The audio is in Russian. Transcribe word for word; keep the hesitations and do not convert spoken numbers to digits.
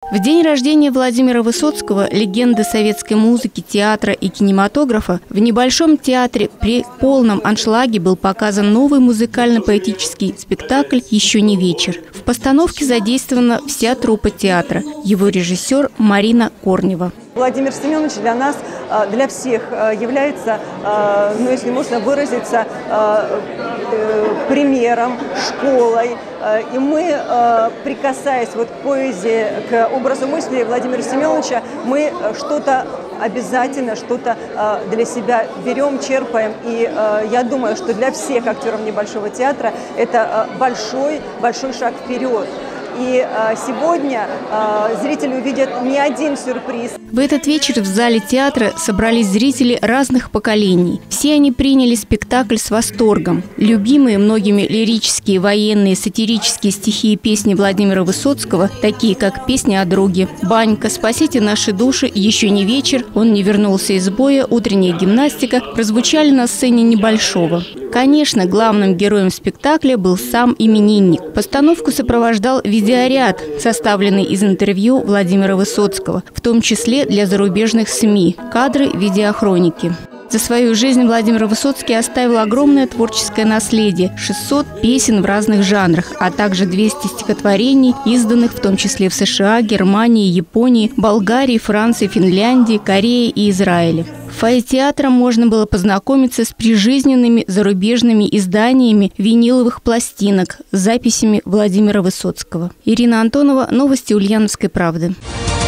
В день рождения Владимира Высоцкого, легенды советской музыки, театра и кинематографа, в небольшом театре при полном аншлаге был показан новый музыкально-поэтический спектакль «Еще не вечер». В постановке задействована вся труппа театра, его режиссер Марина Корнева. Владимир Семенович для нас, для всех является, ну, если можно выразиться, примером, школой. И мы, прикасаясь вот к поэзии, к образу мысли Владимира Семеновича, мы что-то обязательно, что-то для себя берем, черпаем. И я думаю, что для всех актеров небольшого театра это большой, большой шаг вперед. И сегодня зрители увидят не один сюрприз. В этот вечер в зале театра собрались зрители разных поколений. Все они приняли спектакль с восторгом. Любимые многими лирические, военные, сатирические стихи и песни Владимира Высоцкого, такие как «Песня о друге», «Банька», «Спасите наши души», «Еще не вечер», «Он не вернулся из боя», «Утренняя гимнастика» прозвучали на сцене Небольшого. Конечно, главным героем спектакля был сам именинник. Постановку сопровождал видеоряд, составленный из интервью Владимира Высоцкого, в том числе для зарубежных СМИ, кадры видеохроники. За свою жизнь Владимир Высоцкий оставил огромное творческое наследие – шестьсот песен в разных жанрах, а также двести стихотворений, изданных в том числе в США, Германии, Японии, Болгарии, Франции, Финляндии, Корее и Израиле. В фойе театра можно было познакомиться с прижизненными зарубежными изданиями виниловых пластинок с записями Владимира Высоцкого. Ирина Антонова, новости Ульяновской правды.